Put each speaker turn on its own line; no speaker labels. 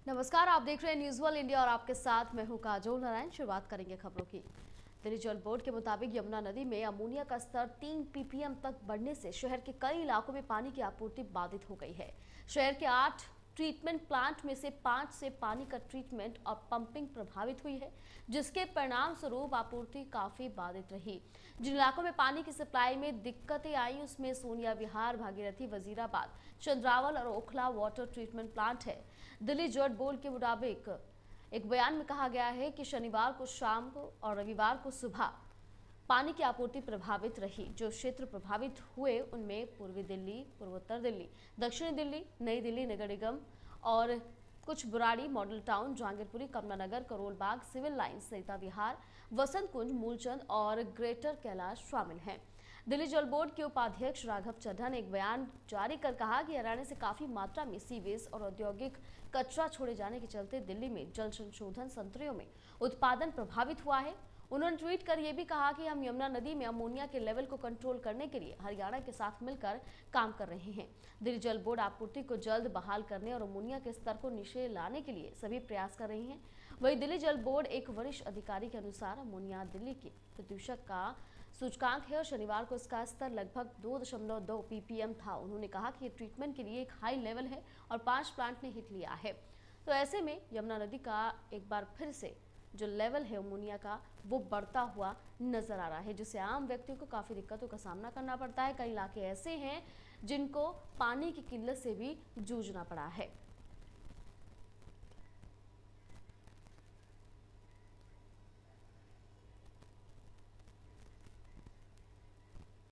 नमस्कार, आप देख रहे हैं न्यूज़ वर्ल्ड इंडिया और आपके साथ मैं हूं काजोल नारायण। शुरुआत करेंगे खबरों की। दिल्ली जल बोर्ड के मुताबिक यमुना नदी में अमोनिया का स्तर 3 ppm तक बढ़ने से शहर के कई इलाकों में पानी की आपूर्ति बाधित हो गई है। शहर के 8 ट्रीटमेंट प्लांट में से 5 से पानी का ट्रीटमेंट और पंपिंग प्रभावित हुई है, जिसके परिणाम स्वरूप आपूर्ति काफी बाधित रही। जिन इलाकों में पानी की सप्लाई में दिक्कतें आई उसमें सोनिया विहार, भागीरथी, वजीराबाद, चंद्रावल और ओखला वाटर ट्रीटमेंट प्लांट है। दिल्ली जल बोर्ड के मुताबिक एक बयान में कहा गया है कि शनिवार को शाम को और रविवार को सुबह पानी की आपूर्ति प्रभावित रही। जो क्षेत्र प्रभावित हुए उनमें पूर्वी दिल्ली, पूर्वोत्तर दिल्ली, दक्षिणी दिल्ली, नई दिल्ली नगर निगम और कुछ Burari, model town, Jahangirpuri, Kamla Nagar, Karol Bagh, civil lines, Sarita Vihar, Vasant Kunj, Moolchand और ग्रेटर कैलाश शामिल हैं। दिल्ली जल बोर्ड के उपाध्यक्ष राघव चड्ढा ने एक बयान जारी कर कहा कि हरियाणा से काफी मात्रा में सीवेज और औद्योगिक कचरा छोड़े जाने के चलते दिल्ली में जल संशोधन संयंत्रों में उत्पादन प्रभावित हुआ है। उन्होंने ट्वीट कर यह भी कहा कि हम यमुना नदी में अमोनिया के लेवल को कंट्रोल करने के लिए हरियाणा के साथ मिलकर काम कर रहे हैं। दिल्ली जल बोर्ड आपूर्ति को जल्द बहाल करने और अमोनिया के स्तर को नीचे लाने के लिए सभी प्रयास कर रही है। वहीं दिल्ली जल बोर्ड एक वरिष्ठ अधिकारी के अनुसार अमोनिया दिल्ली के प्रदूषक का सूचकांक है और शनिवार को इसका स्तर लगभग 2.2 ppm था। उन्होंने कहा कि ये ट्रीटमेंट के लिए एक हाई लेवल है और 5 प्लांट ने हिट लिया है। तो ऐसे में यमुना नदी का एक बार फिर से जो लेवल है अमोनिया का वो बढ़ता हुआ नजर आ रहा है, जिससे आम व्यक्तियों को काफी दिक्कतों का सामना करना पड़ता है। कई इलाके ऐसे हैं जिनको पानी की किल्लत से भी जूझना पड़ा है।